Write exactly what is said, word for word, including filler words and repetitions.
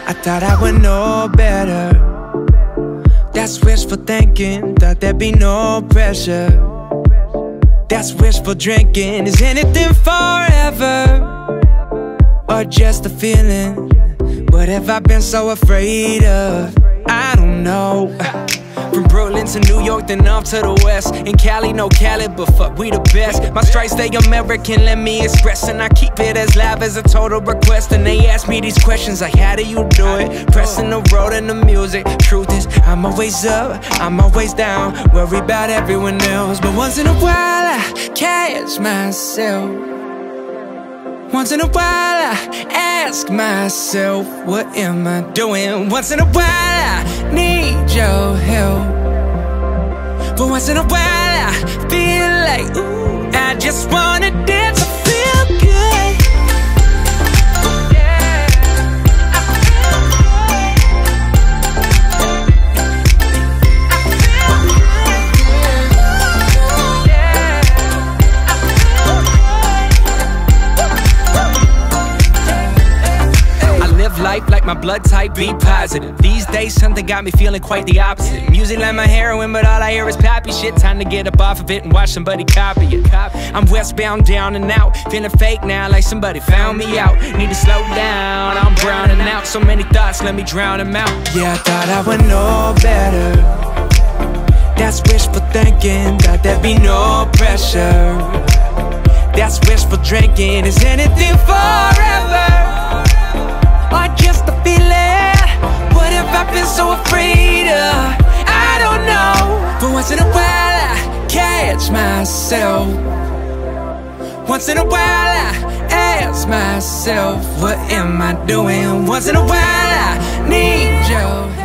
I thought I would know better. That's wishful thinking, thought there'd be no pressure. That's wishful drinking. Is anything forever, or just a feeling? What have I been so afraid of? I don't know. From Brooklyn to New York, then up to the west. In Cali, no Cali, but fuck, we the best. My stripes, they American, let me express. And I keep it as live as a total request. And they ask me these questions like, how do you do it? Pressing the road and the music. Truth is, I'm always up, I'm always down. Worry about everyone else. But once in a while, I catch myself. Once in a while I ask myself, what am I doing? Once in a while I need your help. But once in a while I feel like, ooh, I just wanna dance to feel good. Yeah, I feel good. I feel good. Yeah, I live life like my blood type be positive. These days something got me feeling quite the opposite. Music like my heroin, but all I hear is poppy shit. Time to get up off of it and watch somebody copy it. I'm westbound, down and out, feeling fake now like somebody found me out. Need to slow down, I'm browning out. So many thoughts, let me drown them out. Yeah, I thought I would know better. That's wishful thinking, thought there'd be no pressure. That's wishful drinking. Is anything forever, or just a feeling? What have I been so afraid of? I don't know. But once in a while I catch myself. Once in a while I ask myself, what am I doing? Once in a while I need your help.